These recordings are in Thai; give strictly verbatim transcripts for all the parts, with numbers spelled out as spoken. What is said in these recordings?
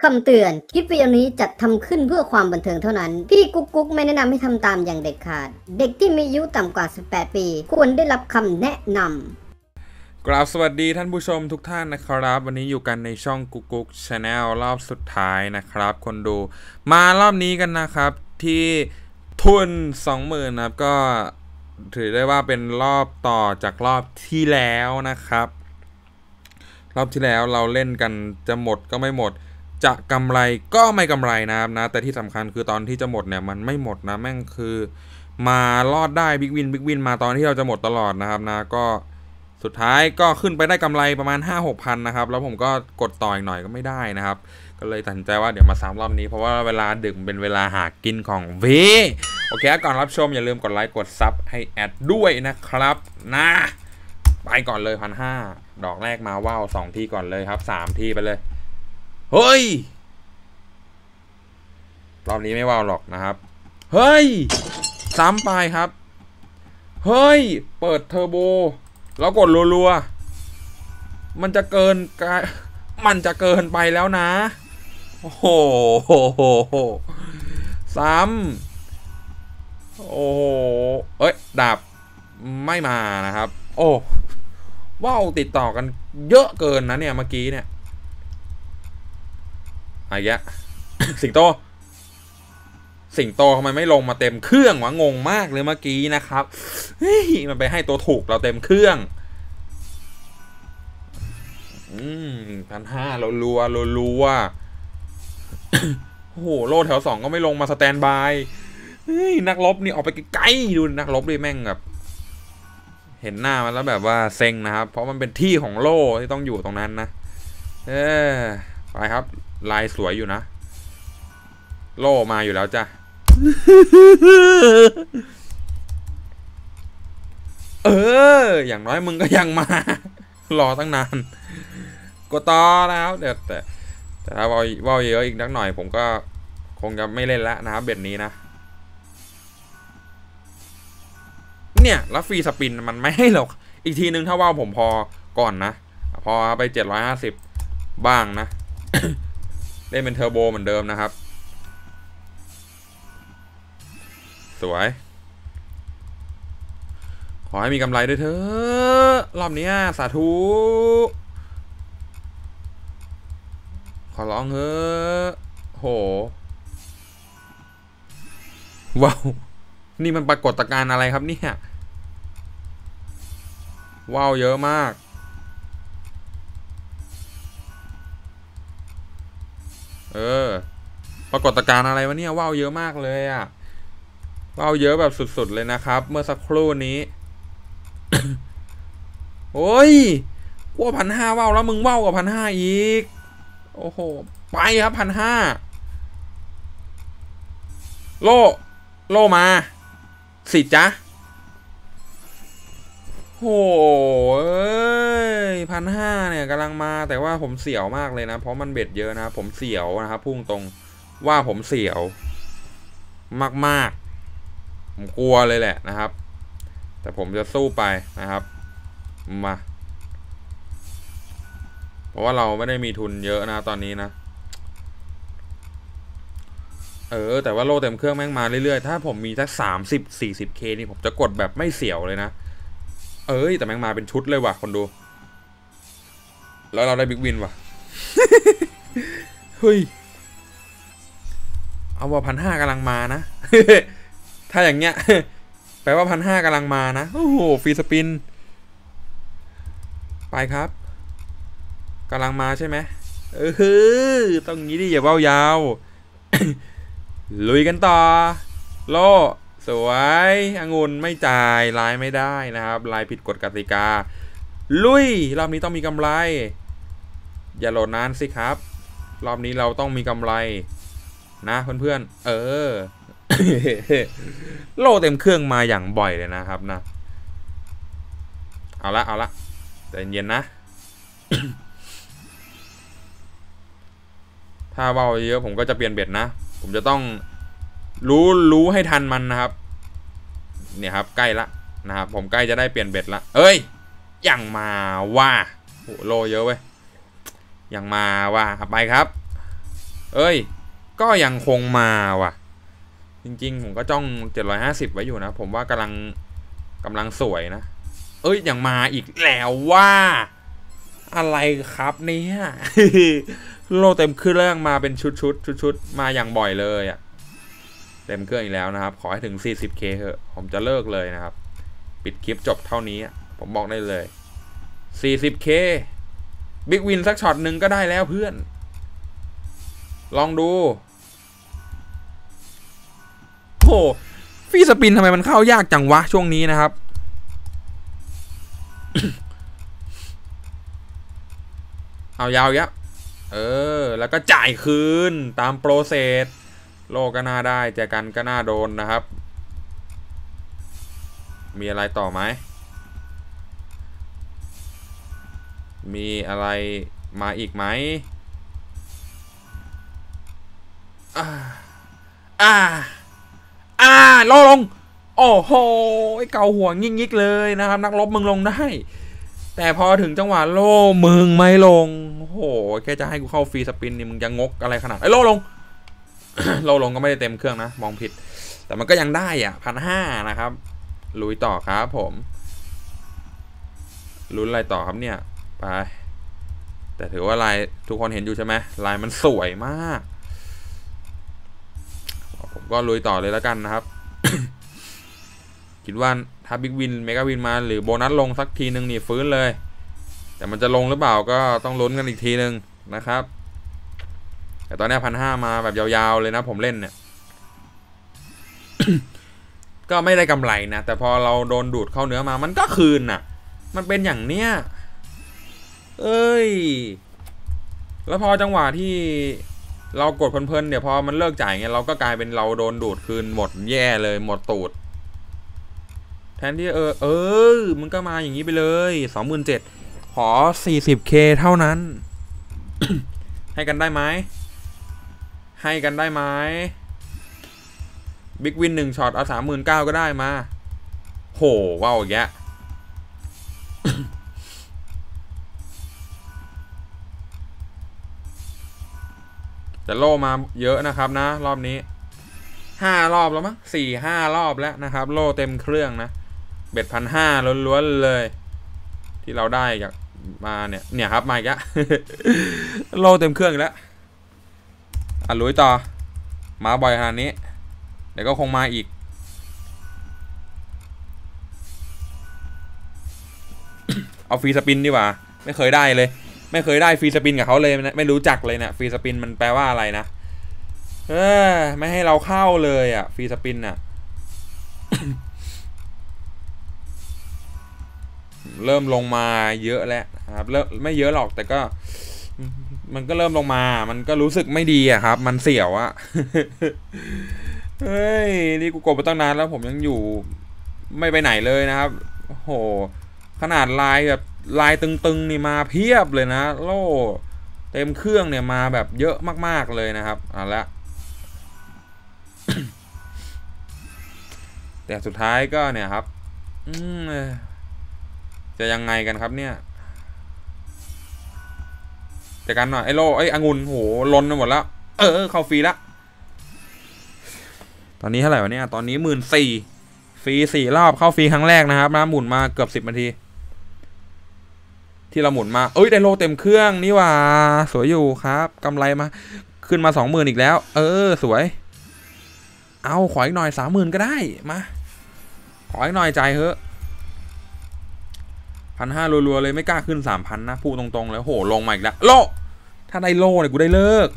คำเตือนคลิปวิดีโอนี้จัดทำขึ้นเพื่อความบันเทิงเท่านั้นพี่กุ๊กกุ๊กไม่แนะนำให้ทำตามอย่างเด็ดขาดเด็กที่มีอายุต่ำกว่าสิบแปดปีควรได้รับคำแนะนำกราบสวัสดีท่านผู้ชมทุกท่านนะครับวันนี้อยู่กันในช่องกุ๊กกุ๊ก Channel รอบสุดท้ายนะครับคนดูมารอบนี้กันนะครับที่ทุน สองหมื่น นะครับก็ถือได้ว่าเป็นรอบต่อจากรอบที่แล้วนะครับรอบที่แล้วเราเล่นกันจะหมดก็ไม่หมดจะกำไรก็ไม่กำไรนะครับนะแต่ที่สำคัญคือตอนที่จะหมดเนี่ยมันไม่หมดนะแม่งคือมารอดได้บิ๊กวินบิ๊กวินมาตอนที่เราจะหมดตลอดนะครับนะก็สุดท้ายก็ขึ้นไปได้กำไรประมาณ ห้าหกพัน นะครับแล้วผมก็กดต่ออีกหน่อยก็ไม่ได้นะครับก็เลยตัดสินใจว่าเดี๋ยวมาซ้ำรอบนี้เพราะว่าเวลาดึกเป็นเวลาหากินของเวโอเคก่อนรับชมอย่าลืมกดไลค์กดซับให้แอดด้วยนะครับนะไปก่อนเลยพันห้าดอกแรกมาว้าวสองที่ก่อนเลยครับสามที่ไปเลยเฮ้ยรอบนี้ไม่ว้าวหรอกนะครับเฮ้ยซ้ำไปครับเฮ้ยเปิดเทอร์โบแล้วกดรัวๆมันจะเกินกายมันจะเกินไปแล้วนะโอ้โหซ้ำโอ้โหเอ้ยดาบไม่มานะครับโอ้ว้าวติดต่อกันเยอะเกินนะเนี่ยเมื่อกี้เนี่ยอะไรเงี้ย สิงโตสิงโตทำไมไม่ลงมาเต็มเครื่องวะงงมากเลยเมื่อกี้นะครับเฮ้ยมันไปให้ตัวถูกเราเต็มเครื่องอืมพันห้าเรารัวเรารัวโอ้โหโลแถวสองก็ไม่ลงมาสแตนบายเฮ้ยนักรบนี่ออกไปไกลๆดูนักรบดิแม่งแบบเห็นหน้ามันแล้วแบบว่าเซ็งนะครับเพราะมันเป็นที่ของโล่ที่ต้องอยู่ตรงนั้นนะเออไปครับลายสวยอยู่นะโล่มาอยู่แล้วจ้ะเอออย่างน้อยมึงก็ยังมารอตั้งนานกดต่อแล้วเดี๋ยวแต่แต่ถ้าว่าว่าเยอะอีกนักหน่อยผมก็คงจะไม่เล่นแล้วนะครับเบ็ดนี้นะเนี่ยแล้วฟรีสปินมันไม่ให้หรอกอีกทีนึงถ้าว่าผมพอก่อนนะพอไปเจ็ดร้อยห้าสิบบ้างนะ เล่นเป็นเทอร์โบเหมือนเดิมนะครับสวยขอให้มีกำไรด้วยเถอะรอบนี้สาธุขอร้องเถอะโหว้าวนี่มันปรากฏการณ์อะไรครับเนี่ยว้าวเยอะมากเออปรากฏการณ์อะไรวะเนี่ยว้าวเยอะมากเลยอ่ะว้าวเยอะแบบสุดๆเลยนะครับเมื่อสักครู่นี้ โอ้ยกว่าพันห้าว้าวแล้วมึงว้าวกับพันห้าอีกโอ้โหไปครับพันห้าโลโลมาสิจ๊ะโอ้ยพันห้าเนี่ยกำลังมาแต่ว่าผมเสียวมากเลยนะเพราะมันเบ็ดเยอะนะผมเสียวนะครับพุ่งตรงว่าผมเสียวมากๆผมกลัวเลยแหละนะครับแต่ผมจะสู้ไปนะครับมาเพราะว่าเราไม่ได้มีทุนเยอะนะตอนนี้นะเออแต่ว่าโลเต็มเครื่องแม่งมาเรื่อยๆถ้าผมมีสักสามสิบสี่สิบเคนี่ผมจะกดแบบไม่เสียวเลยนะเอ้ยแต่แม่งมาเป็นชุดเลยว่ะคนดูแล้วเราได้บิ๊กวินว่ะ เฮ้ยเอาว่าพันห้ากำลังมานะ ถ้าอย่างเงี้ย แปลว่าพันห้ากำลังมานะโอ้โหฟรีสปินไปครับกำลังมาใช่ไหมเออต้องงี้ดิอย่าเบ้ายาว ลุยกันต่อโลสวยองุ่นไม่จ่ายลายไม่ได้นะครับลายผิดกฎกติกาลุยรอบนี้ต้องมีกำไรอย่าโหลดนานสิครับรอบนี้เราต้องมีกำไรนะเพื่อนๆเออ โลเต็มเครื่องมาอย่างบ่อยเลยนะครับนะเอาละเอาละใจเย็นนะ ถ้าเบาเยอะผมก็จะเปลี่ยนเบ็ดนะผมจะต้องรู้รู้ให้ทันมันนะครับเนี่ยครับใกล้ละนะครับผมใกล้จะได้เปลี่ยนเบ็ดละเอ้ยยังมาว่าโหโลเยอะเว้ยยังมาว่าไปครับเอ้ยก็ยังคงมาว่ะจริงๆผมก็จ้องเจ็ดร้อยห้าสิบไว้อยู่นะผมว่ากำลังกำลังสวยนะเอ้ยยังมาอีกแล้วว่าอะไรครับเนี่ย โลเต็มเครื่องมาเป็นชุดชุดชุดชุดมาอย่างบ่อยเลยอะเต็มเครื่องอีกแล้วนะครับขอให้ถึง สี่สิบเค เถอะผมจะเลิกเลยนะครับปิดคลิปจบเท่านี้ผมบอกได้เลย สี่สิบเค บิ๊กวินสักช็อตหนึ่งก็ได้แล้วเพื่อนลองดูโหฟรีสปินทำไมมันเข้ายากจังวะช่วงนี้นะครับ เอายาวเยอะเออแล้วก็จ่ายคืนตามโปรเซสโลก็น่าได้แจกันก็น่าโดนนะครับมีอะไรต่อไหมมีอะไรมาอีกไหมอ่าอ่าอ่าโลลงโอ้โหเกาหัวงิกๆเลยนะครับนักรบมึงลงได้แต่พอถึงจังหวะโลมึงไม่ลงโอ้โหแค่จะให้กูเข้าฟรีสปินนี่มึงจะงกอะไรขนาดไอ้โลลง โลลงก็ไม่ได้เต็มเครื่องนะมองผิดแต่มันก็ยังได้อ่ะพันห้านะครับลุยต่อครับผมลุ้นอะไรต่อครับเนี่ยไปแต่ถือว่าลายทุกคนเห็นอยู่ใช่ไหมลายมันสวยมากผมก็ลุยต่อเลยแล้วกันนะครับ คิดว่าถ้าบิ๊กวินเมกาวินมาหรือโบนัสลงสักทีหนึ่งนี่ฟื้นเลยแต่มันจะลงหรือเปล่าก็ต้องลุ้นกันอีกทีหนึ่งนะครับแต่ตอนนี้พันห้ามาแบบยาวๆเลยนะผมเล่นเนี่ย ก็ไม่ได้กำไรนะแต่พอเราโดนดูดเข้าเนื้อมามันก็คืนน่ะมันเป็นอย่างเนี้ยเอ้ยแล้วพอจังหวะที่เรากดเพลินๆเดี๋ยวพอมันเลิกจ่ายเงี้ยเราก็กลายเป็นเราโดนดูดคืนหมดแย่เลยหมดตูดแทนที่เออเออมันก็มาอย่างนี้ไปเลย สองหมื่นเจ็ดพัน ขอ สี่สิบเค เท่านั้น ให้กันได้ไหมให้กันได้ไหมบิ๊กวินหนึ่งช็อตเอา สามหมื่นเก้าพัน ก็ได้มาโหว้าวแยะ แต่โล่มาเยอะนะครับนะรอบนี้ห้ารอบแล้วมั้งสี่ห้ารอบแล้วนะครับโล่เต็มเครื่องนะเบ็ดพันห้าล้วนๆเลยที่เราได้จากมาเนี่ยเนี่ยครับมาอีกแล้ว โล่เต็มเครื่องแล้วอ่ะลุยต่อมาบ่อยขนาดนี้เดี๋ยวก็คงมาอีก เอาฟรีสปินดีกว่าไม่เคยได้เลยไม่เคยได้ฟรีสปินกับเขาเลยไม่รู้จักเลยเนี่ยฟรีสปินมันแปลว่าอะไรนะเออไม่ให้เราเข้าเลยอ่ะฟรีสปินอ่ะ เริ่มลงมาเยอะแล้วครับเริ่มไม่เยอะหรอกแต่ก็มันก็เริ่มลงมามันก็รู้สึกไม่ดีอะครับมันเสียวอะ เฮ้ยนี่กูกดไปตั้งนานแล้วผมยังอยู่ไม่ไปไหนเลยนะครับโหขนาดลายแบบลายตึงๆนี่มาเพียบเลยนะโล่เต็มเครื่องเนี่ยมาแบบเยอะมากๆเลยนะครับเอาละ แต่สุดท้ายก็เนี่ยครับอืมจะยังไงกันครับเนี่ยจะกันหน่อยไอ้โล่ไอ้องุ่นโหล้นไปหมดแล้วเออเข้าฟรีละตอนนี้เท่าไหร่วะเนี่ยตอนนี้หมื่นสี่ฟรีสี่รอบเข้าฟรีครั้งแรกนะครับนะหมุนมาเกือบสิบนาทีที่เราหมุนมาเอ้ยได้โลเต็มเครื่องนี่ว่าสวยอยู่ครับกำไรมาขึ้นมาสองหมื่นอีกแล้วเออสวยเอาขออีกหน่อยสามหมื่นก็ได้มาขออีกหน่อยใจเถอะพันห้ารัวๆเลยไม่กล้าขึ้นสามพันนะพูดตรงๆเลยโหลงมาอีกแล้วโลถ้าได้โลเนี่ยกูได้เลิก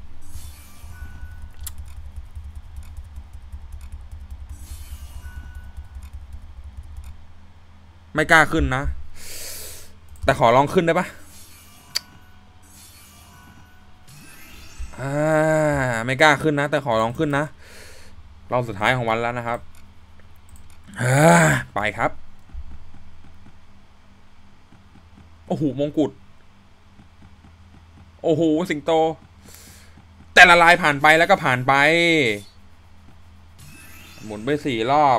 ไม่กล้าขึ้นนะแต่ขอลองขึ้นได้ปะอ่าไม่กล้าขึ้นนะแต่ขอลองขึ้นนะรอบสุดท้ายของวันแล้วนะครับไปครับโอ้โหมงกุฎโอ้โหสิงโตแต่ละลายผ่านไปแล้วก็ผ่านไปหมุนไปสี่รอบ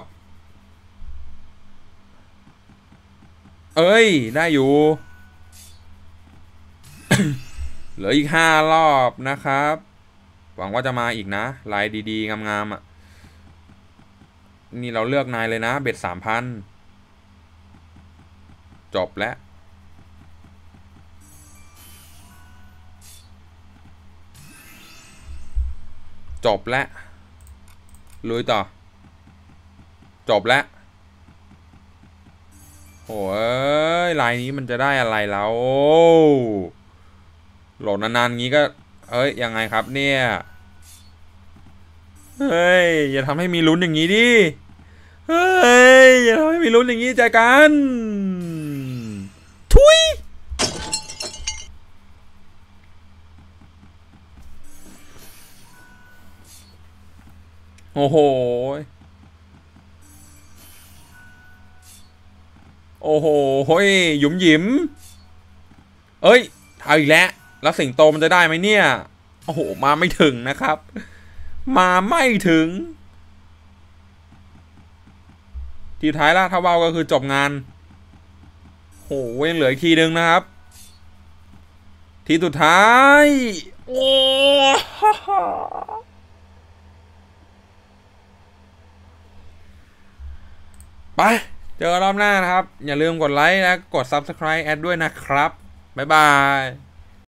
เอ้ยได้อยู่ เหลืออีกห้ารอบนะครับหวังว่าจะมาอีกนะลายดีๆงามๆอ่ะนี่เราเลือกนายเลยนะเบ็ดสามพันจบแล้วจบแล้วลุยต่อจบแล้วโอ้ยลายนี้มันจะได้อะไรแล้วโหลดนานๆงี้ก็เอ้ยยังไงครับเนี่ยเฮ้ยอย่าทำให้มีลุ้นอย่างนี้ดิเฮ้ยอย่าทำให้มีลุ้นอย่างนี้ใจกันทุยโอ้โหโอ้โหเฮ้ยหยุมหยิมเอ้ยเอาอีกแล้วแล้วสิงโตมันจะได้ไหมเนี่ยโอ้โหมาไม่ถึงนะครับมาไม่ถึงทีท้ายละถ้าเบาก็คือจบงานโหยังเหลืออีกทีนึงนะครับทีสุดท้ายโอ้ไปเจอกันรอบหน้านะครับอย่าลืมกดไลค์และกด ซับสไครบ์ แอดด้วยนะครับบ๊ายบาย